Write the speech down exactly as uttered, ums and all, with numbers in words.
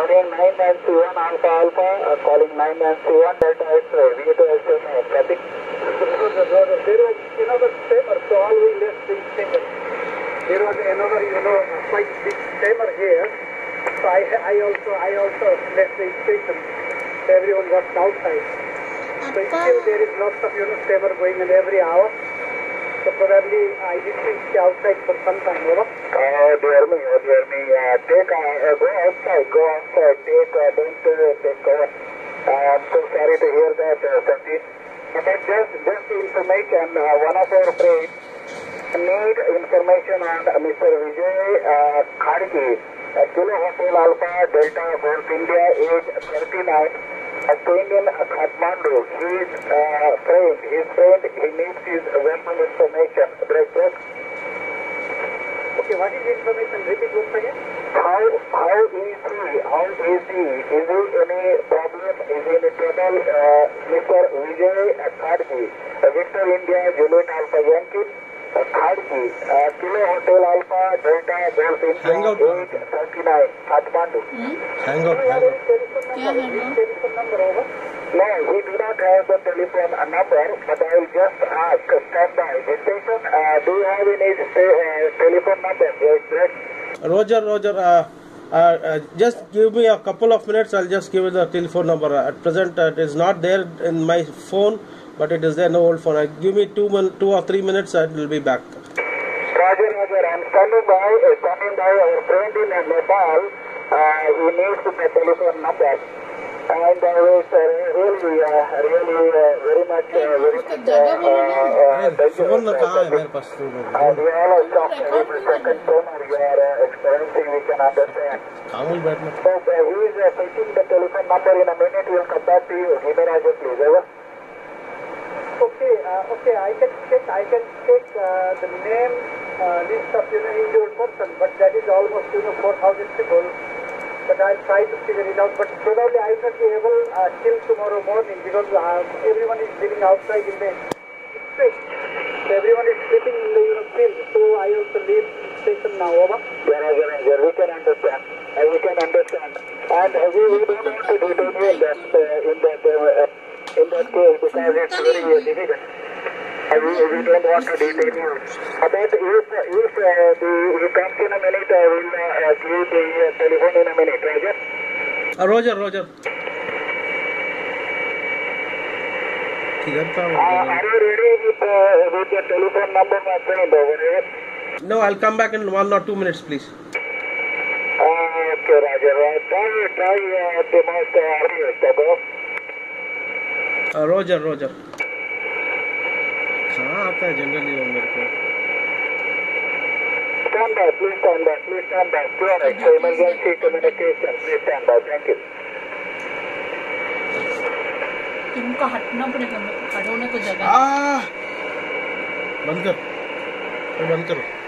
calling nine nine three one Alpha Alpha, uh, calling nine nine three one Delta X-ray, V two S M A, copy. There was another steamer, so all we left the steamer. There was another, you know, quite big steamer here, so I, I also, I also left the station. Everyone was outside. So still there is lots of, you know, steamer going in every hour. So probably I did stay outside for some time, over. Oh dear me, oh dear me. Uh, take, uh, go outside, go outside. Take, uh, don't uh, take cover. Uh, I'm so sorry to hear that, uh, Satish. But just, just information, uh, one of our friends need information on uh, Mister Vijay uh, Khadki, uh, Kilo Hotel Alpha, Delta, North India, age thirty-nine. A friend in Kathmandu, his uh, friend, his friend, he needs his welcome information. Break, break. Okay, what is the information? Repeat once again. How, how is he? How is he? Is he any problem? Is he in trouble? Uh, Mister Vijay Khadki, uh, Victor India, Juliet Alpha Yankee, uh, Khadki, uh, Kilo Hotel Alpha, Delta, North India, age thirty-nine, Kathmandu. Hmm? Hang out, hang out. Yeah, hello. No, we do not have the telephone number, but I will just ask, stand by. Station, uh, do you have any uh, telephone number? Yes, yes. Roger, Roger, uh, uh, uh, just give me a couple of minutes, I'll just give you the telephone number. At present, uh, it is not there in my phone, but it is there in the old phone. Uh, give me two, two or three minutes, I will be back. Roger, Roger, I'm standing by, uh, standing by our friend in uh, Nepal. Uh, he needs the telephone number. And I was uh, really, uh, really, uh, very much, uh, very much, uh, uh, thank you. phone कहाँ है मेरे पास? Uh, we all are shocked every second toner you are uh, experiencing, we can understand. कामुल बैठना. So uh, he is uh, taking the telephone number in a minute, we will come back to you. Give me Raja, please, over. Okay, uh, okay, I can check, I can check uh, the name uh, list of, you know, injured person, but that is almost, you know, four thousand people. But I'll try to figure it out. But probably I will not be able uh, till tomorrow morning because uh, everyone is living outside in the street. So everyone is sleeping in the, you know, field. So I also leave the station now. Over. Yeah, yeah, yeah. We can understand. Uh, we can understand. And uh, we, we don't want to detain you in that, uh, in that, uh, in that case because it's very uh, difficult. Uh, we, we don't want to detain you. Uh, but if, if uh, the, he comes in a minute, I will uh, give the uh, telephone in a minute, Roger? Uh, Roger, Roger. Uh, are you ready with, uh, with the telephone number, my friend, over here? No, I'll come back in one or two minutes, please. Uh, okay, Roger. Uh, try try uh, the most uh, earliest, ago. Uh, Roger, Roger. कहाँ आता है generally वो मेरे को? Stand by, please stand by, please stand by. Pure X, emergency communication, please stand by. Thank you. तुमको हटना पड़ेगा, खड़े होने को जगह. आ, बंद कर, बंद करो.